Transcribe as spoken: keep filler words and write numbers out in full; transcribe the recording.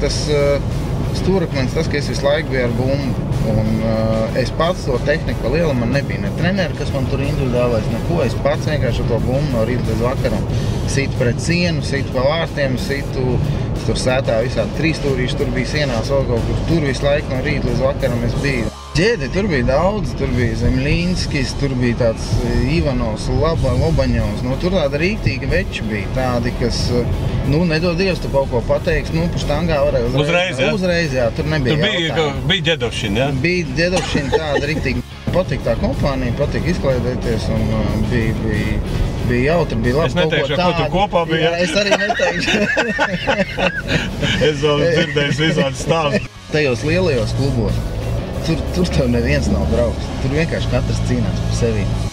tas uh, stūrakmens, tas, ka es visu laiku biju ar bumbu. Un uh, es pats to tehniku pa lielu, man nebija ne treneri, kas man tur individuālais, neko. Es pats vienkārši ar to bumbu no rīta līdz vakaram situ pret sienu, situ pa vārtiem, situ, tur sētā visādi trīsstūrīši, tur bija sienās vēl kaut kur, tur visu laiku no rīta līdz vakaram es biju. Ģēdi, tur bija daudz, tur bija Zemļīnskis, tur bija tāds Ivanovs, Laba, Lobaņovs, nu tur tāda rīktīgi veči bija, tādi, kas, nu, nedod Dievs, tu kaut ko pateiks, nu, pa štangā varēja uzreiz. Uzreiz, jā? Uzreiz, jā, tur nebija tur bija, jautājumu. bija ģedovšina, jā? Bija ģedovšina tāda rīktīgi. Patīk tā kompānija, patīk izklaidēties un uh, bija, bija, bija jautri, bija labi es neteikšu, kaut ko tādu. Ko tu kopā bija. Jā, es arī neteikšu. Es vēl dzirdēju visādi stāstu. Tajos lielajos klubos, tur, tur tev neviens nav draugs. Tur vienkārši katrs cīnās par sevi.